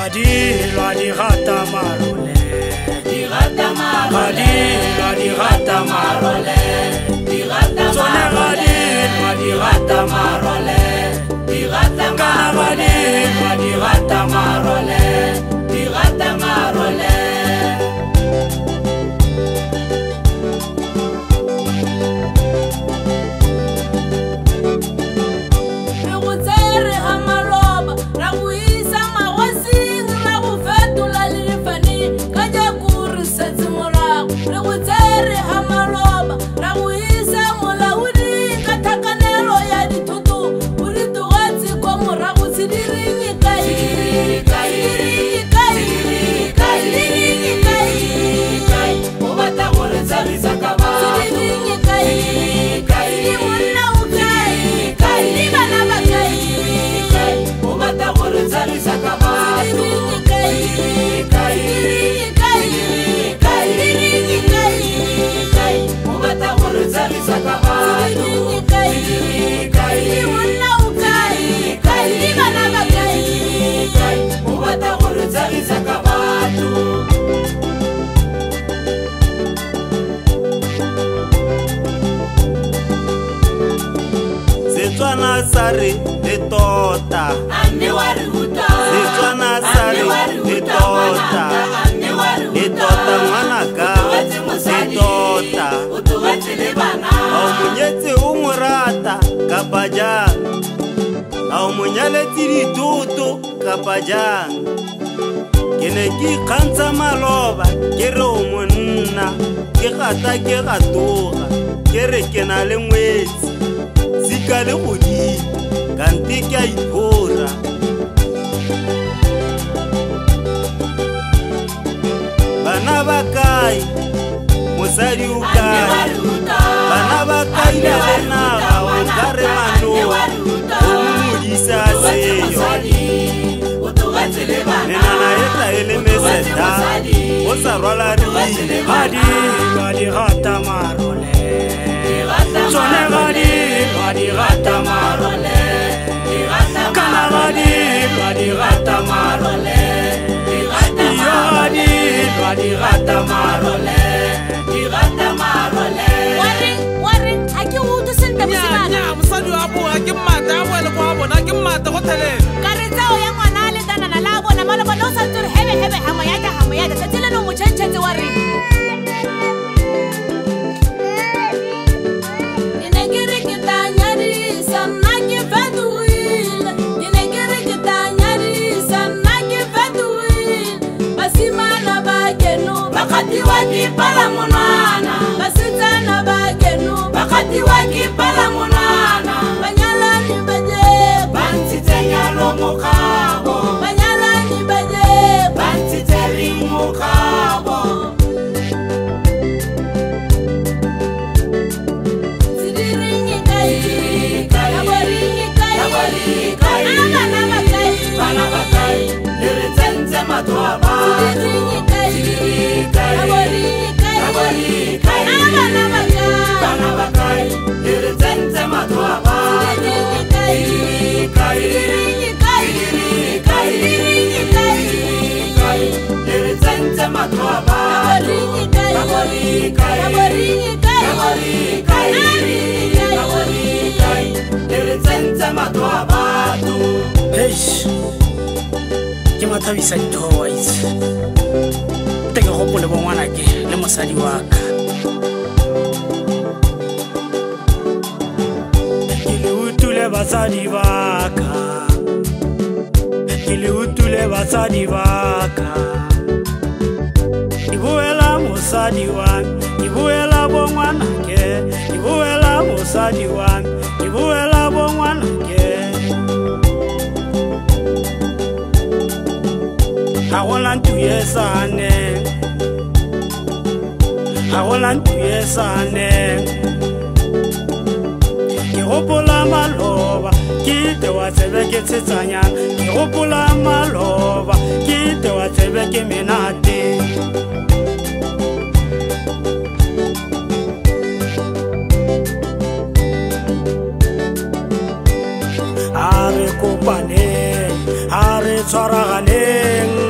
Badilwa di rata marole, di rata marole. Badilwa di rata marole, di rata marole. Badilwa di rata marole, di rata marole. Badilwa di rata marole, di rata marole. Setswana sare le tota, Setswana sare le tota, le tota ngwanaka, le tota. A o monyetse o morata kapa jang, a o monyaletse ditoto kapa jang. Ke ne ke ikgantsha maloba ke re o monna, ke gata ke gatoga ke re ke na le ngwetsi. Zika le godi kante ke a iphora, bana ba kae mosadi o kae, bana ba kae le naga o ka re manoa o modisa seyo. Nenana eta e le meseta o sa rwala rile. Badilwa di rata marole, tsone badilwa di rata marole, kana badilwa di rata marole, iyo badilwa di rata marole, di rata marole. Waring, hake utu senta musimana. Nya, musadi wa bo hake mmata a boele kwa bona, hake mmata go thelele. Karetsao ya ngwana a letana na la bona mala bona o sa tsore hebe hamo yaka tsatile no motšhentšhetse waring. Bakati wakipala munana, Basitsana bagenu, bakati wakipala munana. banyalani baje, Bantite nyalo mukabo, banyalani baje, bantite rimukabo. sidiringi kai, naboringi kai, abana bakai, Bana bakai, liritsenze matwaba. sidiringi kai, naboringi kai, abana bakai, Bana bakai, liritsenze matwaba. sidiringi kai, sidiringi kai, sidiringi kai, Liritsenze matwaba. naboringi kai, naboringi kai, naboringi kai. Liritsenze matwaba. Eish, ke mathabisa dithowa itse te ke gopole bo ngwanake le mosadi wa ka. Ke le utule basadi ba ka, ke le utule basadi ba ka. Ke buela mosadi wa, ke buela bo ngwanake, ke buela mosadi wa, ke buela bo ngwanake. Ha gona ntuye sane, ha gona ntuye sane. Ke gopola maloba ke te wa tsebe ke tshetsanyana, ke gopola maloba ke te wa tsebe ke menate. Are kopane, are tshwaraganeng.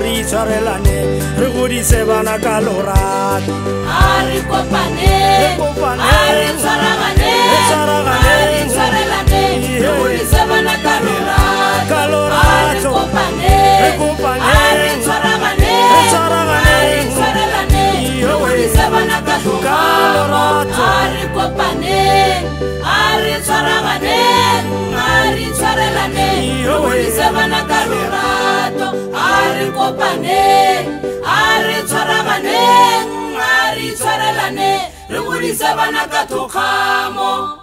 re itshwarelane re godise bana ka lorato a re kopane a re tshwaragane a re tshwarelane re godise bana ka lorato a re kopane a re tshwaragane a re tshwarelane re godise bana ka lorato a re kopane a re tshwaragane a re tshwarelane re godise bana ka lorato a re kopane a re tshwaragane a re tshwarelane re godise bana ka thokgamo